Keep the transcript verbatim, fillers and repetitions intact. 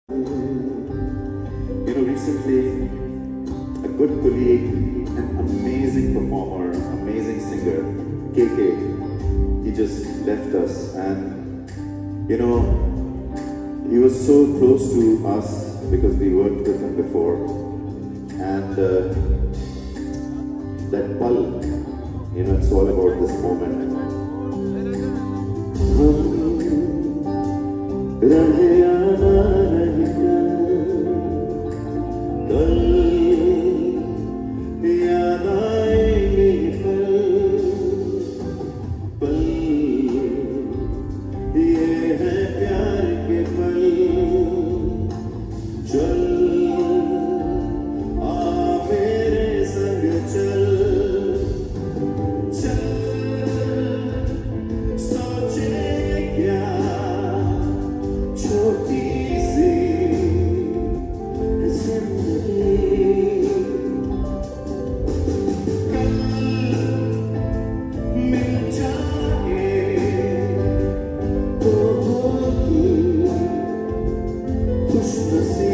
You know, recently, a good colleague, an amazing performer, amazing singer, K K, he just left us, and you know, he was so close to us because we worked with him before, and uh, that pal, you know, it's all about this moment. खुश नसीब